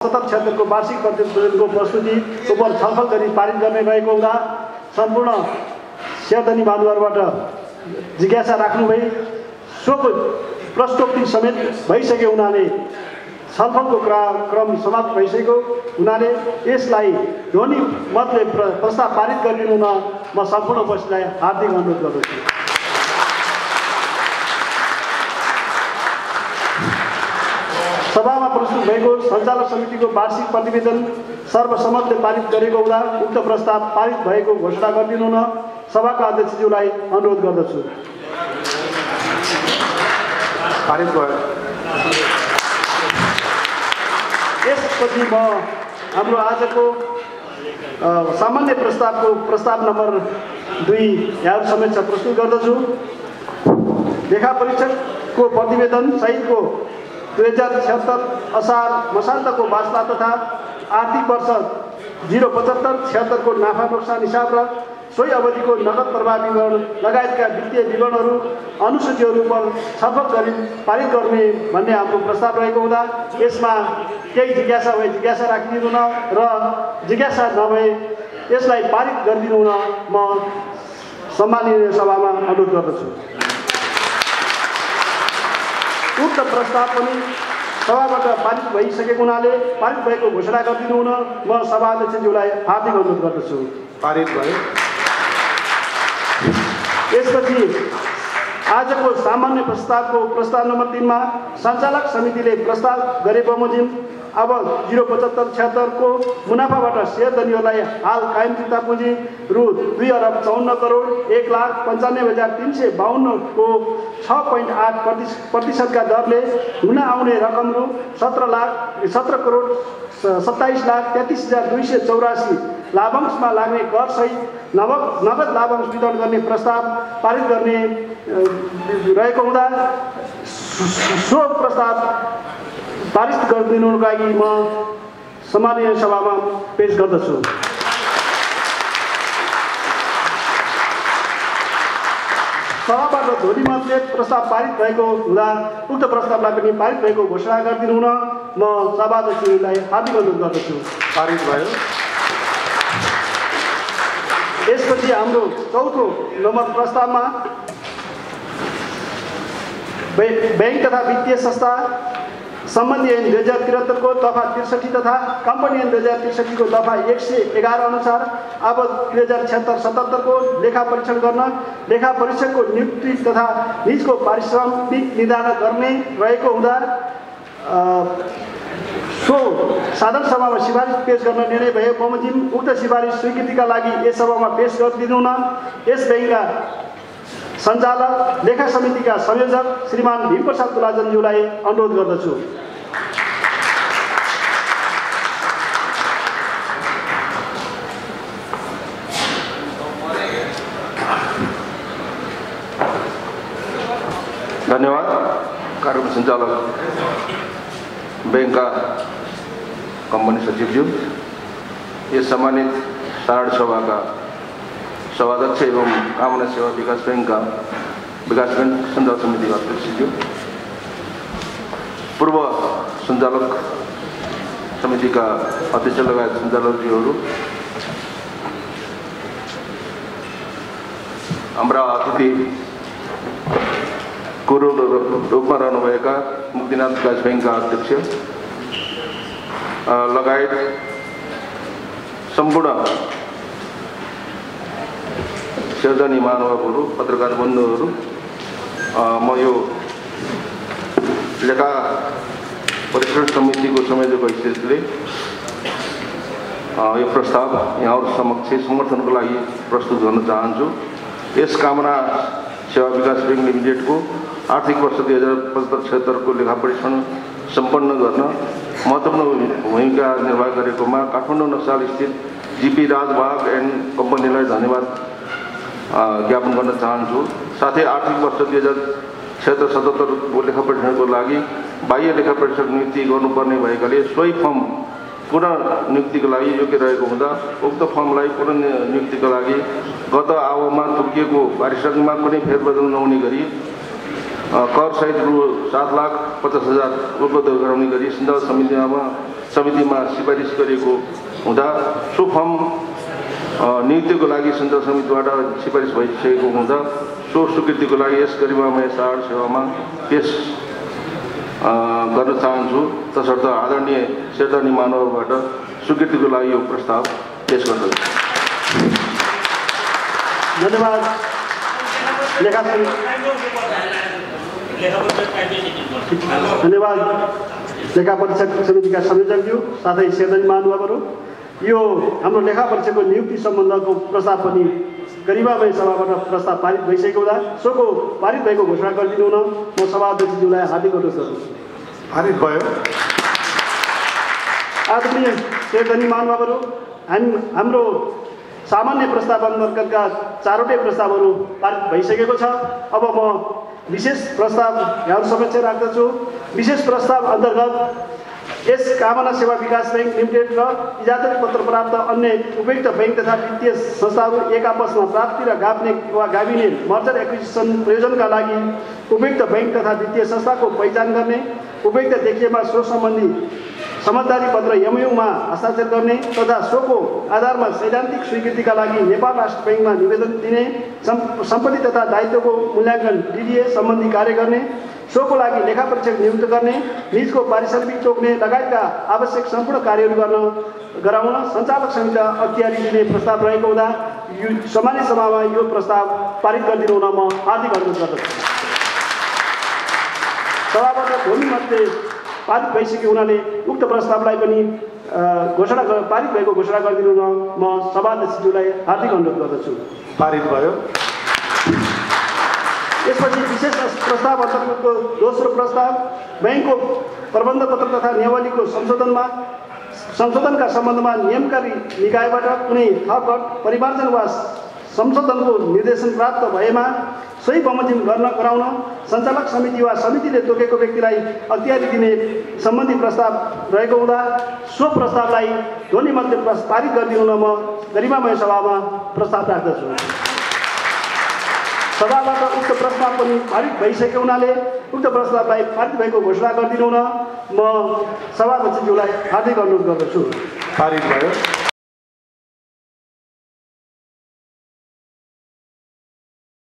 77 को वार्षिक प्रतिवेदनको प्रस्तुति उप छलफल गरी पारित गर्ने रहेको हुँदा सम्पूर्ण शेरधनी बानुहरूबाट जिज्ञासा राख्नु भई सोको प्रश्नोक्ति समेत भइसके हुनाले छलफलको क्रम समाप्त भइसकेको हुनाले यसलाई ध्वनि मतले प्रस्ताव पारित गरिदिनु हुन म सम्पूर्ण उपस्थितलाई हार्दिक अनुरोध गर्दछु। सभामा प्रस्तुत भएको सञ्चालक समितिको वार्षिक प्रतिवेदन सर्वसम्मतले पारित गरेको हुँदा उक्त प्रस्ताव पारित भएको घोषणा गरिदिनु हुन सभाका अध्यक्षज्यूलाई अनुरोध गर्दछु। पारित भयो। यसपछि म हाम्रो आजको सामान्य प्रस्तावको प्रस्ताव नम्बर 2 यहाँहरू समेत प्रस्तुत गर्दछु। लेखा परीक्षकको प्रतिवेदन सहितको 2076 असार मसान्तको वास्ता तथा आर्थिक वर्ष 075-76 को नाफा नोक्सान हिसाब र सोही अवधिको नगद प्रवाह विवरण लगायतका वित्तीय विवरणहरू अनुसूचीहरू पर छलफल गरी पारित गर्ने भन्ने हाम्रो प्रस्ताव रहेको हुँदा यसमा केही जिज्ञासा भए जिज्ञासा राखिदिनु हुन र जिज्ञासा नभए यसलाई पारित गरिदिनु हुन म सम्माननीय सभामा अनुरोध गर्दछु। उक्त प्रस्ताव पनि सभाबाट पारित भइसकेको हुनाले पारित भएको घोषणा गरिदिनु हुन म सभा अध्यक्षज्यूलाई हार्दिक अनुरोध गर्दछु। पारित भयो। यसपछि आजको सामान्य प्रस्तावको प्रस्ताव नम्बर 3 मा सञ्चालक समितिले प्रस्ताव गरे बमोजिम अब 075-76 को मुनाफाबाट शेयरधनीहरूलाई हाल कायम फिर्ता पुँजी रु 2,54,01,95,352 को 6.8% का दरले हुन आउने रकम रु 17,27,33,284 लाभांशमा लाग्ने कर सहित नगद लाभांश वितरण गर्ने प्रस्ताव पारित गर्ने रहेको हुँदा सो प्रस्ताव पारित गरिदिनुका लागि म सम्माननीय सभामा पेश गर्दछु। सभाबाट ध्वनिमतले प्रस्ताव पारित भएको हुँदा उक्त प्रस्तावलाई पनि पारित भएको घोषणा गरिदिनु हुन म सभाध्यक्षलाई हार्दिक अनुरोध गर्दछु। पारित भयो। यसपछि हाम्रो चौथो नम्बर प्रस्तावमा बैंक तथा वित्तीय संस्था सम्बन्धी ऐन 2073 को दफा 63 तथा कम्पनी ऐन 2063 को दफा 111 अनुसार अब 2076-77 को लेखा परीक्षण गर्न लेखा परीक्षकको नियुक्ति तथा निजको पारिश्रमिक निर्धारण गर्ने रहेको हुँदा सो साधारण सभामा सिफारिस पेश गर्न निर्णय भए बमोजिम उक्त सिफारिस स्वीकृतिका लागि यस सभामा पेश गरिदिनु हुन यस बैंकका सञ्चालक लेखा समितिका संयोजक श्रीमान भीमप्रसाद तुलाजनज्यूलाई अनुरोध गर्दछु। धन्यवाद। कार्यक्रम सञ्चालक बैंकका कम्पनी सचिवज्यू, यस सम्मानित साधारण सभाका सभाध्यक्ष एवं कामना सेवा विकास बैंक सञ्चालक समितिका अध्यक्षज्यू, पूर्व सञ्चालक समितिका अध्यक्ष लगायत सञ्चालकज्यूहरू, हाम्रा अतिथि कुरो रूपमा रहनुभएका मुक्तिनाथ विकास बैंकका अध्यक्ष लगायत सम्पूर्ण शेरधनी महानुभावहरू, पत्रकार बन्धुहरू, म यो लेखा परीक्षण समितिको संयोजकको हैसियतले यो प्रस्ताव यहाँहरू समक्ष समर्थनको लागि प्रस्तुत गर्न चाहन्छु। यस कामना सेवा विकास बैंक लिमिटेडको आर्थिक वर्ष 2075-76 को लेखा परीक्षण सम्पन्न गर्न महत्त्वपूर्ण भूमिका निर्वाह गरेकोमा काठमाडौँ नक्साल स्थित जीपी राजभाग एन्ड कम्पनीलाई धन्यवाद ज्ञापन गर्न चाहन्छु। साथै आर्थिक वर्ष 2076-77 को लेखा परीक्षणको लागि बाह्य लेखा परीक्षक नियुक्ति गर्नुपर्ने भएकाले सोही फर्म पुनः नियुक्तिको लागि योग्य रहेको हुँदा उक्त फर्मलाई पुनः नियुक्तिको लागि गत आवमा तोकिएको पारिश्रमिकमा कुनै फेरबदल नहुने गरी कर सहित रु 7,50,000 उपलब्ध गराउने गरी सञ्चालक समितिमा समितिमा सिफारिस गरिएको हुँदा सो फर्म नियुक्तिको लागि सञ्चालक समितिबाट सिफारिस भइसकेको हुँदा सो स्वीकृतिको लागि यस गरिमामय चाड सेवामा पेश गर्न चाहन्छु। तसर्थ आदरणीय शेरदानी महानुभावबाट स्वीकृतिको लागि यो प्रस्ताव पेश गर्दछु। धन्यवाद। धन्यवाद लेखा परीक्षक समितिका संयोजकज्यू साथै शेरदानी महानुभावहरू। यो हाम्रो लेखा परीक्षकको नियुक्ति सम्बन्धको प्रस्ताव पनि गरिमामय सभाबाट प्रस्ताव पारित भइसकेको हुँदा सोको पारित भएको घोषणा गरिदिनु हुन म सभाध्यक्षज्यूलाई हार्दिक अनुरोध गर्दछु। पारित भयो। आदरणीय शेरदानी महानुभावहरू, हाम्रो सामान्य प्रस्ताव अन्तर्गतका 4वटै प्रस्तावहरू पारित भइसकेको छ। अब म विशेष प्रस्ताव यहाँहरू समक्ष राख्दछु। विशेष प्रस्ताव अन्तर्गत यस कामना सेवा विकास बैंक लिमिटेड र इजाजत पत्र प्राप्त अन्य उपयुक्त बैंक तथा वित्तीय संस्थाहरू एक आपसमा प्राप्ति र गाप्ने वा गाभिने मर्जर एक्विजिसन प्रयोजनका लागि उपयुक्त बैंक तथा वित्तीय संस्थाको पहिचान गर्ने, उपयुक्त देखिएमा सो सम्बन्धी समझदारी पत्र एमओयूमा हस्ताक्षर गर्ने तथा सोको आधारमा सैद्धान्तिक स्वीकृतिका लागि नेपाल राष्ट्र बैंकमा निवेदन दिने, सम्पत्ति तथा दायित्वको मूल्याङ्कन डीडीए सम्बन्धी कार्य गर्ने, सोको लागि लेखा परीक्षक नियुक्त गर्ने, निजको पारिश्रमिक तोक्ने लगायतका आवश्यक सम्पूर्ण कार्यहरू गराउन सञ्चालक समितिलाई अख्तियारी दिने प्रस्ताव रहेको हुँदा यो सामान्य सभामा यो प्रस्ताव पारित गरिदिनु हुन म हार्दिक अनुरोध गर्दछु। सभाबाट ध्वनिमतले पारित भइसकेको हुनाले उक्त प्रस्तावलाई पनि पारित भएको घोषणा गरिदिनु हुन म सभाध्यक्षज्यूलाई हार्दिक अनुरोध गर्दछु। पारित भयो। यसपछि विशेष प्रस्ताव अन्तर्गतको दोस्रो प्रस्ताव बैंकको प्रबन्ध पत्र तथा नियमावलीको संशोधनका सम्बन्धमा नियमकारी निकायबाट कुनै थप परिमार्जन वा संशोधनको निर्देशन प्राप्त भएमा सही बमोजिम गराउन सञ्चालक समिति वा समितिले तोकेको व्यक्तिलाई अख्तियारी दिने सम्बन्धी प्रस्ताव रहेको हुँदा सो प्रस्तावलाई ध्वनिमतले पारित गरिदिनु हुन म गरिमामय सभामा प्रस्ताव राख्दछु। सभाबाट उक्त प्रस्ताव पनि पारित भइसकेको हुनाले उक्त प्रस्तावलाई पारित भएको घोषणा गरिदिनु हुन म सभाध्यक्षज्यूलाई हार्दिक अनुरोध गर्दछु। पारित भयो।